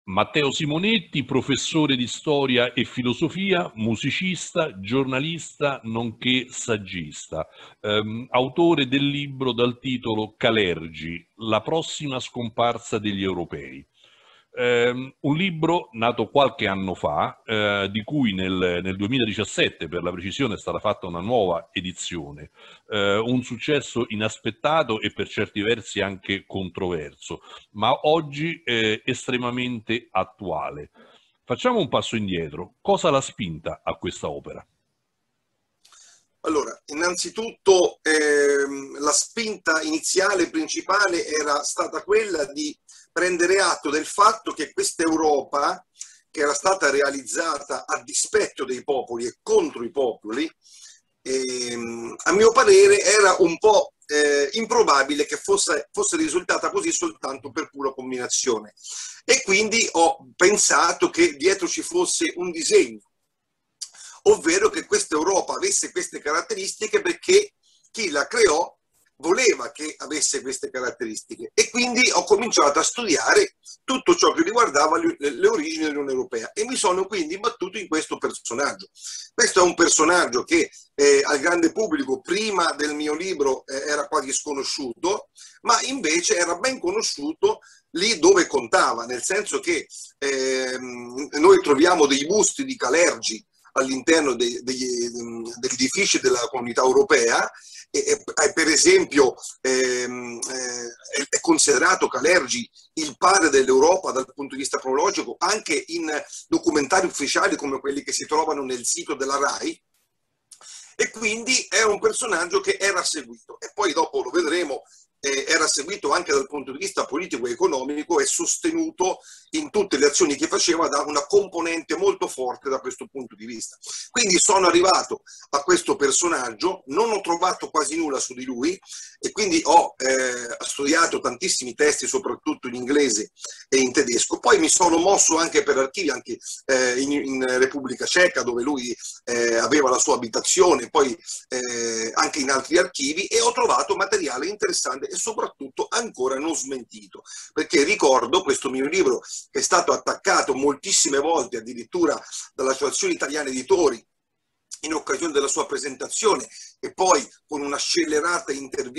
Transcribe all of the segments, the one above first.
Matteo Simonetti, professore di storia e filosofia, musicista, giornalista, nonché saggista, autore del libro dal titolo Calergi, la prossima scomparsa degli europei. Un libro nato qualche anno fa, di cui nel 2017, per la precisione, è stata fatta una nuova edizione, un successo inaspettato e per certi versi anche controverso, ma oggi estremamente attuale. Facciamo un passo indietro. Cosa l'ha spinta a questa opera? Allora, innanzitutto la spinta iniziale principale era stata quella di prendere atto del fatto che questa Europa, che era stata realizzata a dispetto dei popoli e contro i popoli, a mio parere era un po' improbabile che fosse risultata così soltanto per pura combinazione. E quindi ho pensato che dietro ci fosse un disegno, ovvero che questa Europa avesse queste caratteristiche perché chi la creò voleva che avesse queste caratteristiche, e quindi ho cominciato a studiare tutto ciò che riguardava le origini dell'Unione Europea e mi sono quindi imbattuto in questo personaggio. Questo è un personaggio che al grande pubblico prima del mio libro era quasi sconosciuto, ma invece era ben conosciuto lì dove contava, nel senso che noi troviamo dei busti di Calergi all'interno degli edifici della Comunità Europea, e per esempio è considerato Calergi il padre dell'Europa dal punto di vista cronologico anche in documentari ufficiali come quelli che si trovano nel sito della RAI, e quindi è un personaggio che era seguito, e poi dopo lo vedremo, era seguito anche dal punto di vista politico e economico e sostenuto in tutte le azioni che faceva da una componente molto forte da questo punto di vista. Quindi sono arrivato a questo personaggio, non ho trovato quasi nulla su di lui e quindi ho studiato tantissimi testi, soprattutto in inglese e in tedesco. Poi mi sono mosso anche per archivi, anche in Repubblica Ceca, dove lui aveva la sua abitazione, poi anche in altri archivi, e ho trovato materiale interessante e soprattutto ancora non smentito, perché ricordo questo mio libro che è stato attaccato moltissime volte addirittura dall'Associazione Italiana Editori in occasione della sua presentazione, e poi con una scellerata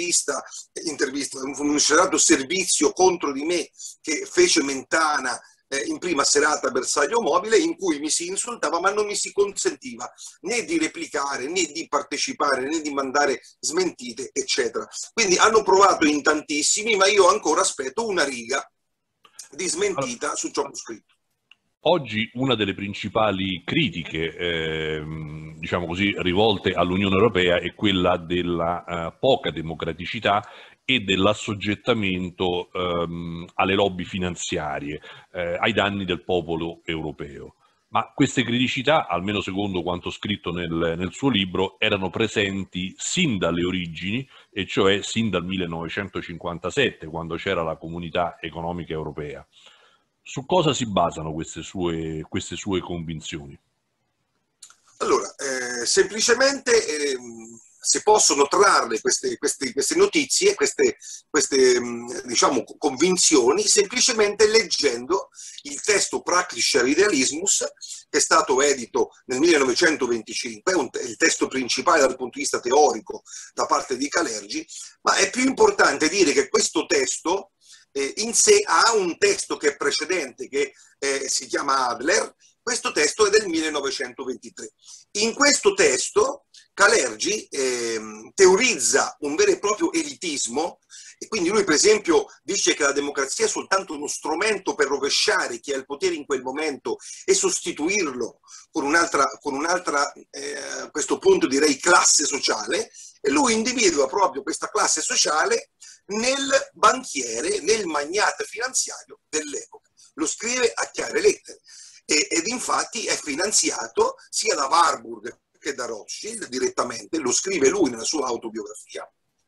un scellerato servizio contro di me che fece Mentana in prima serata a Bersaglio Mobile, in cui mi si insultava ma non mi si consentiva né di replicare, né di partecipare, né di mandare smentite, eccetera. Quindi hanno provato in tantissimi, ma io ancora aspetto una riga di smentita su ciò che ho scritto. Oggi una delle principali critiche, diciamo così, rivolte all'Unione Europea è quella della poca democraticità e dell'assoggettamento alle lobby finanziarie, ai danni del popolo europeo. Ma queste criticità, almeno secondo quanto scritto nel suo libro, erano presenti sin dalle origini, e cioè sin dal 1957, quando c'era la Comunità Economica Europea. Su cosa si basano queste sue convinzioni? Allora, semplicemente si possono trarre queste notizie, queste diciamo, convinzioni, semplicemente leggendo il testo Praktischer Idealismus, che è stato edito nel 1925, è il testo principale dal punto di vista teorico da parte di Calergi, ma è più importante dire che questo testo in sé ha un testo che è precedente, che si chiama Adler. Questo testo è del 1923. In questo testo Calergi teorizza un vero e proprio elitismo, e quindi lui per esempio dice che la democrazia è soltanto uno strumento per rovesciare chi ha il potere in quel momento e sostituirlo con un'altra a questo punto direi classe sociale, e lui individua proprio questa classe sociale nel banchiere, nel magnate finanziario dell'epoca. Lo scrive a chiare lettere. Ed infatti è finanziato sia da Warburg che da Rothschild direttamente, lo scrive lui nella sua autobiografia.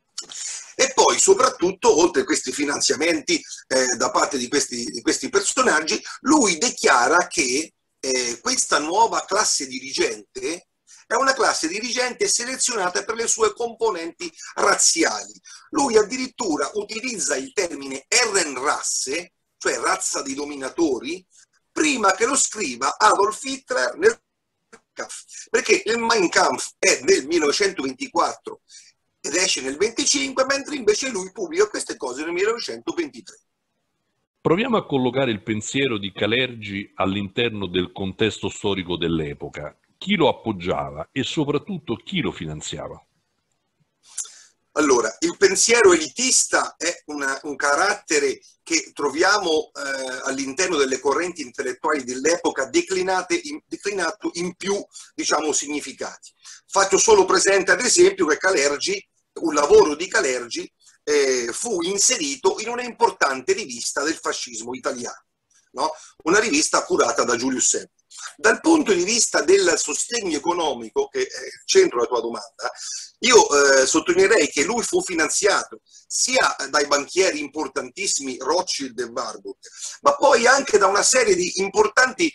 E poi soprattutto, oltre a questi finanziamenti da parte di questi personaggi, lui dichiara che questa nuova classe dirigente è una classe dirigente selezionata per le sue componenti razziali. Lui addirittura utilizza il termine Herrenrasse, cioè razza di dominatori, prima che lo scriva Adolf Hitler nel Kampf, perché il Mein Kampf è del 1924 ed esce nel 25, mentre invece lui pubblica queste cose nel 1923. Proviamo a collocare il pensiero di Kalergi all'interno del contesto storico dell'epoca. Chi lo appoggiava e soprattutto chi lo finanziava? Allora, il pensiero elitista è un carattere che troviamo all'interno delle correnti intellettuali dell'epoca declinato in più, diciamo, significati. Faccio solo presente, ad esempio, che Kalergi, un lavoro di Kalergi, fu inserito in una importante rivista del fascismo italiano, no? Una rivista curata da Giulio Cesare. Dal punto di vista del sostegno economico, che è il centro della tua domanda, io sottolineerei che lui fu finanziato sia dai banchieri importantissimi Rothschild e Warburg, ma poi anche da una serie di importanti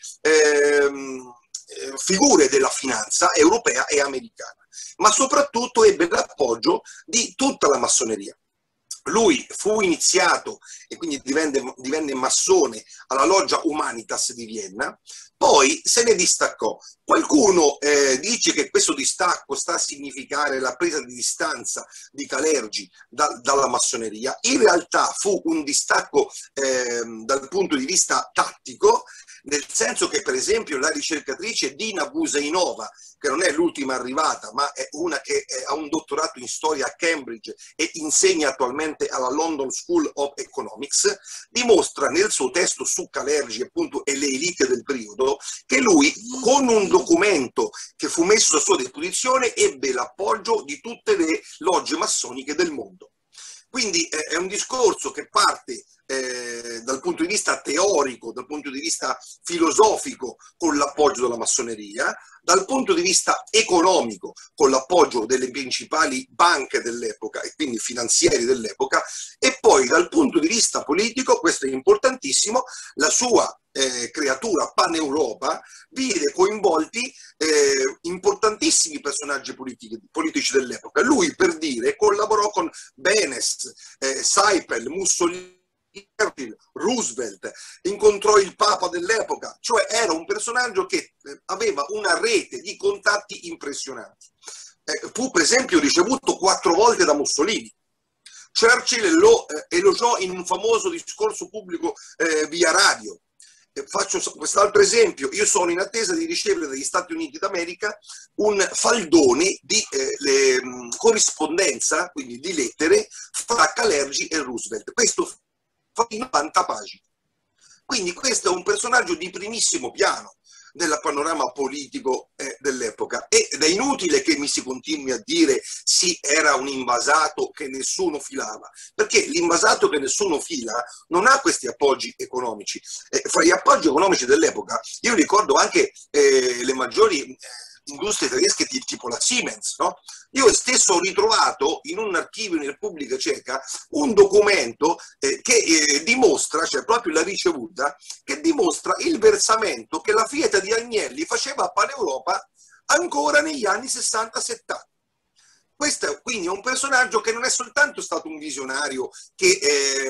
figure della finanza europea e americana, ma soprattutto ebbe l'appoggio di tutta la massoneria. Lui fu iniziato e quindi divenne massone alla Loggia Humanitas di Vienna, poi se ne distaccò. Qualcuno dice che questo distacco sta a significare la presa di distanza di Kalergi dalla massoneria. In realtà fu un distacco dal punto di vista tattico, nel senso che per esempio la ricercatrice Dina Guseynova, che non è l'ultima arrivata, ma è una che ha un dottorato in storia a Cambridge e insegna attualmente alla London School of Economics, dimostra nel suo testo su Kalergi, appunto, e le elite del periodo, che lui, con un documento che fu messo a sua disposizione, ebbe l'appoggio di tutte le logge massoniche del mondo. Quindi è un discorso che parte dal punto di vista teorico, dal punto di vista filosofico, con l'appoggio della massoneria, dal punto di vista economico, con l'appoggio delle principali banche dell'epoca e quindi finanzieri dell'epoca, e poi dal punto di vista politico, questo è importantissimo, la sua creatura Paneuropa vide coinvolti importantissimi personaggi politici dell'epoca. Lui, per dire, collaborò con Benes, Seipel, Mussolini, Roosevelt, incontrò il Papa dell'epoca, cioè era un personaggio che aveva una rete di contatti impressionanti. Fu per esempio ricevuto 4 volte da Mussolini. Churchill lo elogiò in un famoso discorso pubblico via radio. Faccio quest'altro esempio: io sono in attesa di ricevere dagli Stati Uniti d'America un faldone di corrispondenza, quindi di lettere, fra Kalergi e Roosevelt. Questo fa 90 pagine. Quindi questo è un personaggio di primissimo piano del panorama politico dell'epoca, ed è inutile che mi si continui a dire sì, era un invasato che nessuno filava, perché l'invasato che nessuno fila non ha questi appoggi economici. Fra gli appoggi economici dell'epoca io ricordo anche le maggiori industrie tedesche tipo la Siemens, no? Io stesso ho ritrovato in un archivio in Repubblica Ceca un documento che dimostra, cioè proprio la ricevuta, che dimostra il versamento che la Fiat di Agnelli faceva a Paneuropa ancora negli anni 60-70. Questo è quindi un personaggio che non è soltanto stato un visionario che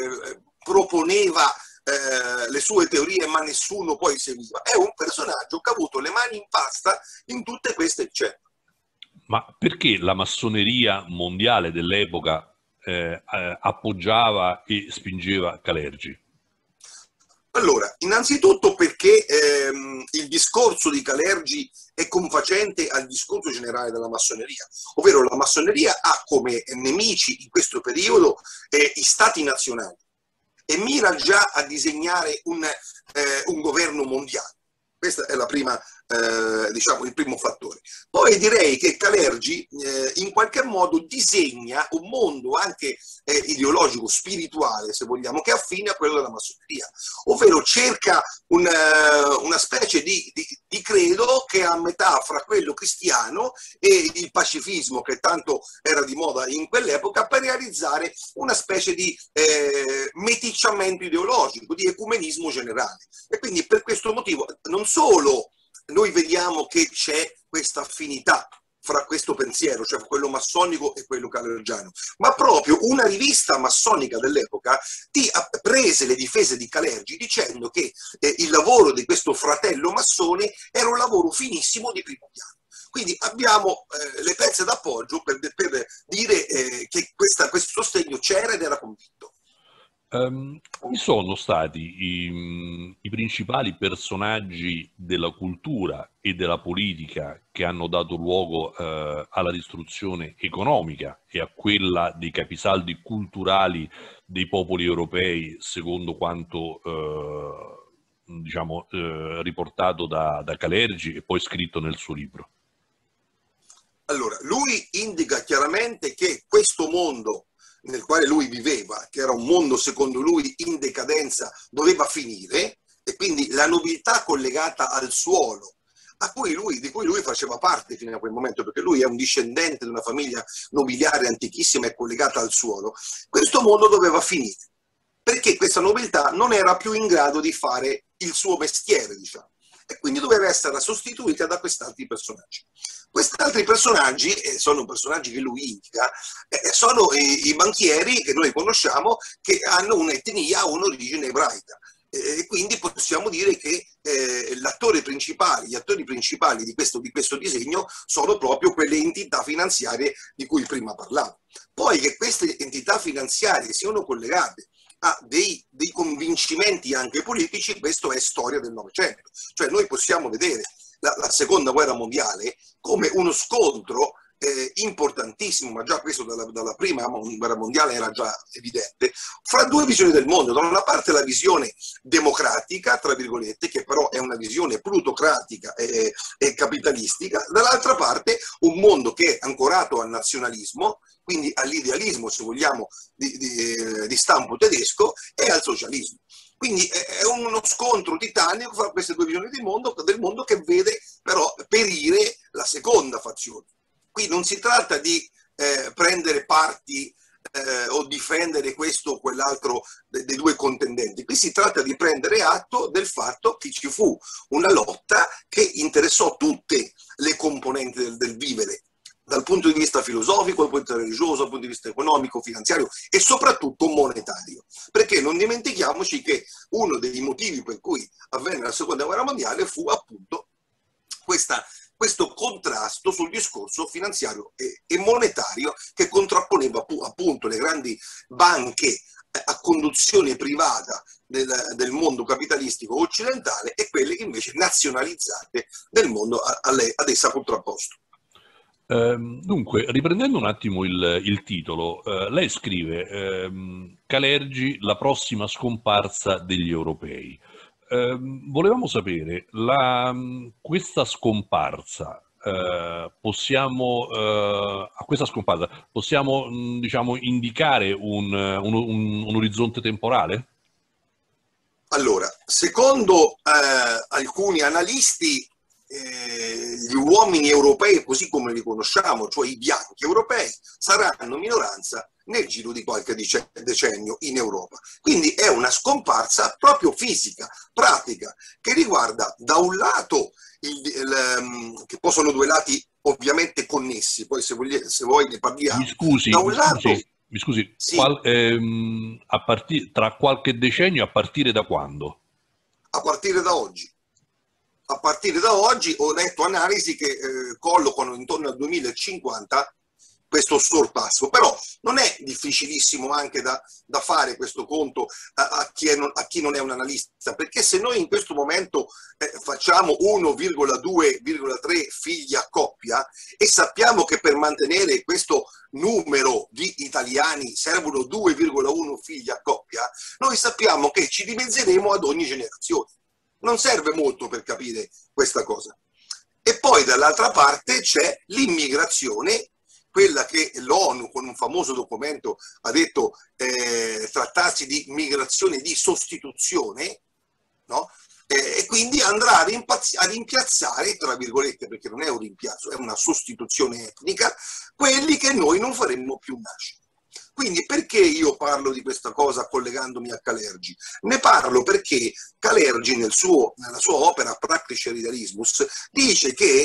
proponeva le sue teorie ma nessuno poi seguiva, è un personaggio che ha avuto le mani in pasta in tutte queste scelte. Ma perché la massoneria mondiale dell'epoca appoggiava e spingeva Kalergi? Allora, innanzitutto perché il discorso di Kalergi è confacente al discorso generale della massoneria, ovvero la massoneria ha come nemici in questo periodo i stati nazionali e mira già a disegnare un governo mondiale. Questa è la prima, diciamo, il primo fattore. Poi direi che Kalergi in qualche modo disegna un mondo anche ideologico, spirituale, se vogliamo, che è affine a quello della massoneria, ovvero cerca una specie di credo che è a metà fra quello cristiano e il pacifismo, che tanto era di moda in quell'epoca, per realizzare una specie di meticciamento ideologico, di ecumenismo generale. E quindi per questo motivo non solo noi vediamo che c'è questa affinità fra questo pensiero, cioè quello massonico e quello calergiano, ma proprio una rivista massonica dell'epoca prese le difese di Calergi dicendo che il lavoro di questo fratello massone era un lavoro finissimo di primo piano. Quindi abbiamo le pezze d'appoggio per dire che questo sostegno c'era ed era convinto. Chi sono stati i principali personaggi della cultura e della politica che hanno dato luogo alla distruzione economica e a quella dei capisaldi culturali dei popoli europei, secondo quanto diciamo, riportato da Calergi e poi scritto nel suo libro? Allora, lui indica chiaramente che questo mondo nel quale lui viveva, che era un mondo secondo lui in decadenza, doveva finire, e quindi la nobiltà collegata al suolo, di cui lui faceva parte fino a quel momento, perché lui è un discendente di una famiglia nobiliare antichissima e collegata al suolo, questo mondo doveva finire, perché questa nobiltà non era più in grado di fare il suo mestiere, diciamo, e quindi doveva essere sostituita da quest'altri personaggi. Quest'altri personaggi, sono personaggi che lui indica, sono i banchieri che noi conosciamo, che hanno un'etnia, un'origine ebraica. E quindi possiamo dire che gli attori principali di questo disegno sono proprio quelle entità finanziarie di cui prima parlavo. Poi che queste entità finanziarie siano collegate a dei convincimenti anche politici, questo è storia del Novecento. Cioè noi possiamo vedere la seconda guerra mondiale come uno scontro importantissimo, ma già questo dalla prima guerra mondiale era già evidente, fra due visioni del mondo. Da una parte la visione democratica, tra virgolette, che però è una visione plutocratica e capitalistica, dall'altra parte un mondo che è ancorato al nazionalismo, quindi all'idealismo, se vogliamo, di stampo tedesco, e al socialismo. Quindi è uno scontro titanico fra queste due visioni del mondo che vede però perire la seconda fazione. Qui non si tratta di prendere parti o difendere questo o quell'altro dei due contendenti. Qui si tratta di prendere atto del fatto che ci fu una lotta che interessò tutte le componenti del vivere, dal punto di vista filosofico, dal punto di vista religioso, dal punto di vista economico, finanziario e soprattutto monetario. Perché non dimentichiamoci che uno dei motivi per cui avvenne la seconda guerra mondiale fu appunto questo contrasto sul discorso finanziario e monetario che contrapponeva appunto le grandi banche a conduzione privata del mondo capitalistico occidentale e quelle invece nazionalizzate del mondo ad essa contrapposto. Dunque, riprendendo un attimo il titolo, lei scrive Calergi, la prossima scomparsa degli europei. Volevamo sapere, questa scomparsa, a questa scomparsa possiamo diciamo, indicare un orizzonte temporale? Allora, secondo alcuni analisti, gli uomini europei, così come li conosciamo, cioè i bianchi europei, saranno minoranza nel giro di qualche decennio in Europa. Quindi è una scomparsa proprio fisica, pratica, che riguarda da un lato, che poi sono due lati ovviamente connessi, poi se vuoi ne parliamo. Mi scusi, sì, tra qualche decennio a partire da quando? A partire da oggi. A partire da oggi ho letto analisi che collocano intorno al 2050 questo sorpasso, però non è difficilissimo anche da fare questo conto a chi non è un analista, perché se noi in questo momento facciamo 1,2,3 figli a coppia e sappiamo che per mantenere questo numero di italiani servono 2,1 figli a coppia, noi sappiamo che ci dimezzeremo ad ogni generazione. Non serve molto per capire questa cosa. E poi dall'altra parte c'è l'immigrazione, quella che l'ONU con un famoso documento ha detto trattarsi di migrazione di sostituzione, no? E quindi andrà a rimpiazzare, tra virgolette, perché non è un rimpiazzo, è una sostituzione etnica, quelli che noi non faremmo più nascere. Quindi perché io parlo di questa cosa collegandomi a Calergi? Ne parlo perché Calergi nella sua opera Praktischer Idealismus dice che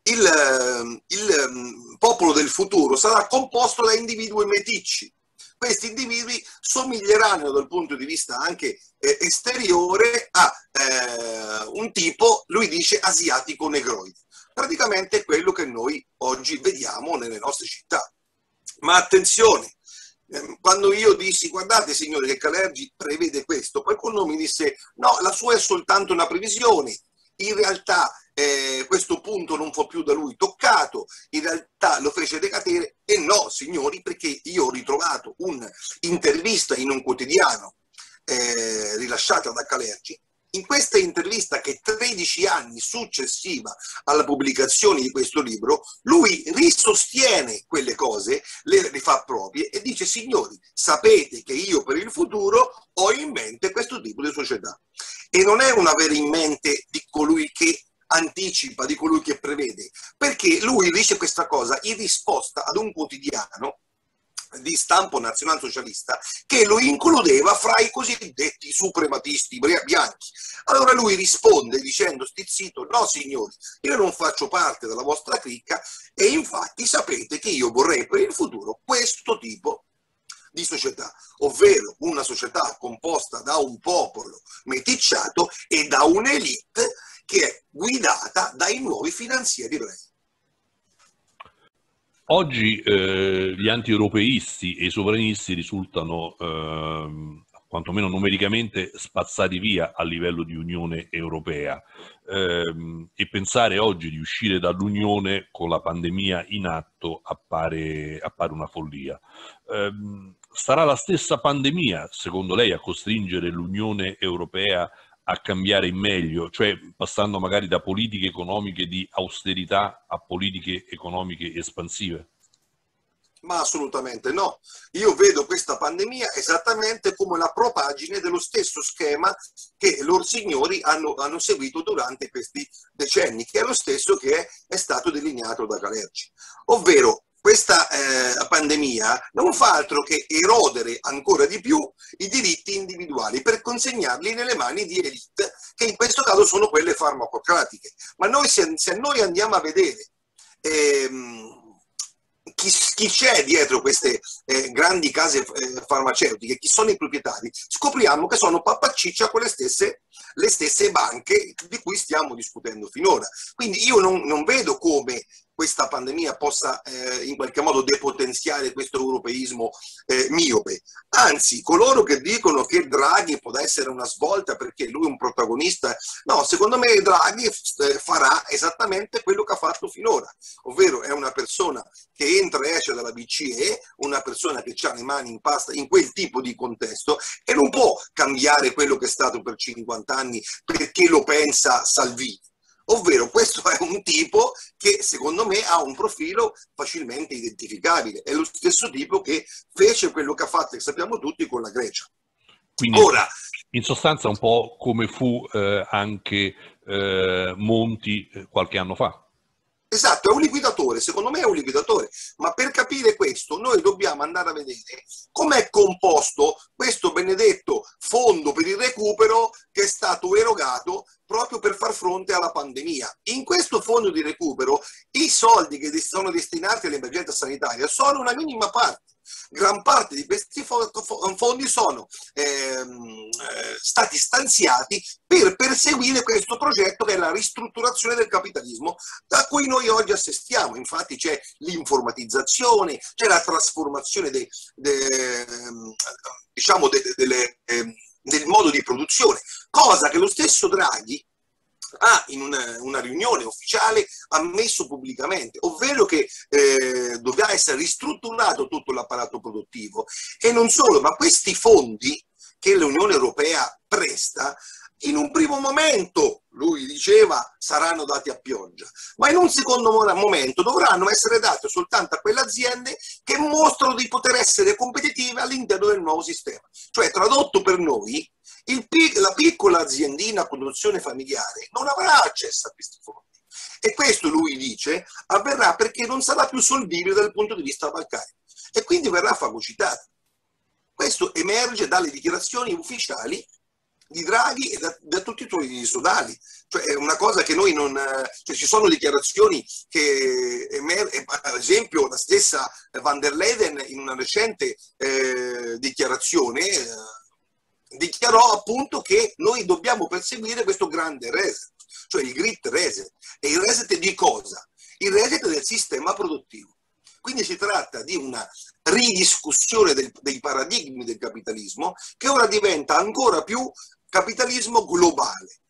il popolo del futuro sarà composto da individui meticci. Questi individui somiglieranno dal punto di vista anche esteriore a un tipo, lui dice, asiatico negroide. Praticamente è quello che noi oggi vediamo nelle nostre città. Ma attenzione, quando io dissi guardate signori che Kalergi prevede questo, qualcuno mi disse no, la sua è soltanto una previsione, in realtà questo punto non fu più da lui toccato, in realtà lo fece decadere. E no signori, perché io ho ritrovato un'intervista in un quotidiano rilasciata da Kalergi. In questa intervista, che 13 anni successiva alla pubblicazione di questo libro, lui risostiene quelle cose, le rifà proprie e dice signori, sapete che io per il futuro ho in mente questo tipo di società. E non è un avere in mente di colui che anticipa, di colui che prevede, perché lui dice questa cosa in risposta ad un quotidiano di stampo nazionalsocialista che lo includeva fra i cosiddetti suprematisti bianchi. Allora lui risponde dicendo stizzito, no signori, io non faccio parte della vostra cricca e infatti sapete che io vorrei per il futuro questo tipo di società, ovvero una società composta da un popolo meticciato e da un'elite che è guidata dai nuovi finanzieri ebrei. Oggi gli anti-europeisti e i sovranisti risultano, quantomeno numericamente, spazzati via a livello di Unione Europea, e pensare oggi di uscire dall'Unione con la pandemia in atto appare una follia. Sarà la stessa pandemia, secondo lei, a costringere l'Unione Europea a cambiare in meglio, cioè passando magari da politiche economiche di austerità a politiche economiche espansive? Ma assolutamente no. Io vedo questa pandemia esattamente come la propagine dello stesso schema che loro signori hanno seguito durante questi decenni, che è lo stesso che è stato delineato da Kalergi. Ovvero, questa pandemia non fa altro che erodere ancora di più i diritti individuali per consegnarli nelle mani di elite, che in questo caso sono quelle farmacocratiche. Ma noi, se noi andiamo a vedere chi c'è dietro queste grandi case farmaceutiche, chi sono i proprietari, scopriamo che sono pappacciccia con le stesse banche di cui stiamo discutendo finora. Quindi io non vedo come questa pandemia possa in qualche modo depotenziare questo europeismo miope. Anzi, coloro che dicono che Draghi può essere una svolta perché lui è un protagonista, no, secondo me Draghi farà esattamente quello che ha fatto finora, ovvero è una persona che entra e esce dalla BCE, una persona che ha le mani in pasta in quel tipo di contesto e non può cambiare quello che è stato per 50 anni perché lo pensa Salvini. Ovvero questo è un tipo che secondo me ha un profilo facilmente identificabile, è lo stesso tipo che fece quello che ha fatto, che sappiamo tutti, con la Grecia. Quindi ora, in sostanza un po' come fu anche Monti qualche anno fa. Esatto, è un liquidatore, secondo me è un liquidatore, ma per capire questo noi dobbiamo andare a vedere com'è composto questo benedetto fondo per il recupero che è stato erogato proprio per far fronte alla pandemia. In questo fondo di recupero i soldi che sono destinati all'emergenza sanitaria sono una minima parte. Gran parte di questi fondi sono stati stanziati per perseguire questo progetto che è la ristrutturazione del capitalismo a cui noi oggi assistiamo. Infatti c'è l'informatizzazione, c'è la trasformazione diciamo del modo di produzione, cosa che lo stesso Draghi ha in una riunione ufficiale ammesso pubblicamente, ovvero che doveva essere ristrutturato tutto l'apparato produttivo. E non solo, ma questi fondi che l'Unione Europea presta in un primo momento, lui diceva, saranno dati a pioggia, ma in un secondo momento dovranno essere dati soltanto a quelle aziende che mostrano di poter essere competitive all'interno del nuovo sistema. Cioè, tradotto per noi, la piccola aziendina produzione familiare non avrà accesso a questi fondi. E questo, lui dice, avverrà perché non sarà più solvibile dal punto di vista bancario e quindi verrà fagocitata. Questo emerge dalle dichiarazioni ufficiali di Draghi e da tutti i suoi sodali. Cioè è una cosa che noi non... Cioè ci sono dichiarazioni che, ad esempio, la stessa van der Leyen in una recente dichiarazione dichiarò appunto che noi dobbiamo perseguire questo grande reset, cioè il Great Reset. E il reset di cosa? Il reset del sistema produttivo. Quindi si tratta di una ridiscussione dei paradigmi del capitalismo, che ora diventa ancora più capitalismo globale.